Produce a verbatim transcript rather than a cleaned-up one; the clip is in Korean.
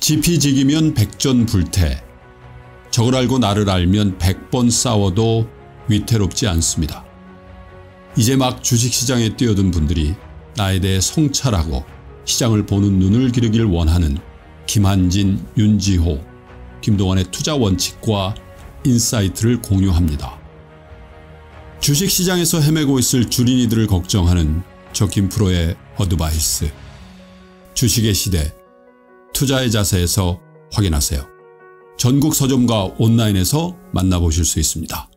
지피지기면 백전불태. 적을 알고 나를 알면 백 번 싸워도 위태롭지 않습니다. 이제 막 주식시장에 뛰어든 분들이 나에 대해 성찰하고 시장을 보는 눈을 기르길 원하는 김한진, 윤지호, 김동완의 투자 원칙과 인사이트를 공유합니다. 주식시장에서 헤매고 있을 주린이들을 걱정하는 저 김프로의 어드바이스. 주식의 시대, 투자의 자세에서 확인하세요. 전국 서점과 온라인에서 만나보실 수 있습니다.